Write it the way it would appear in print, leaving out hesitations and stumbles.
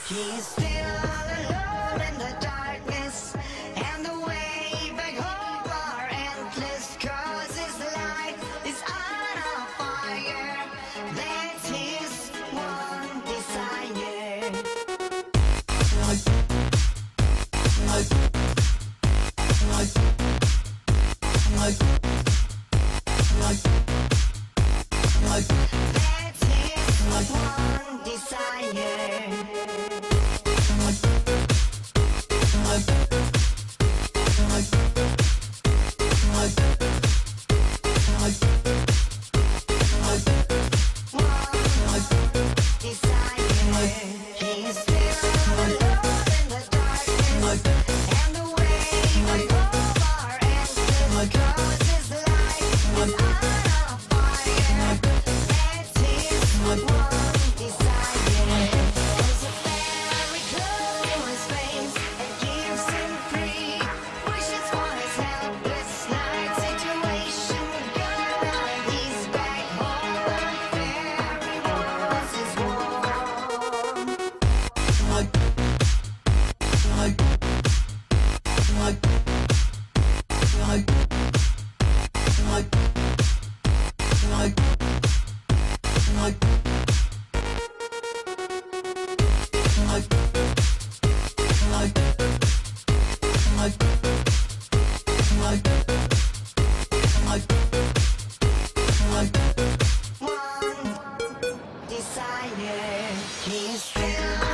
He's still alone in the darkness, and the way back home are endless. 'Cause his life is on a fire. That's his one desire. That's his one desire. He's still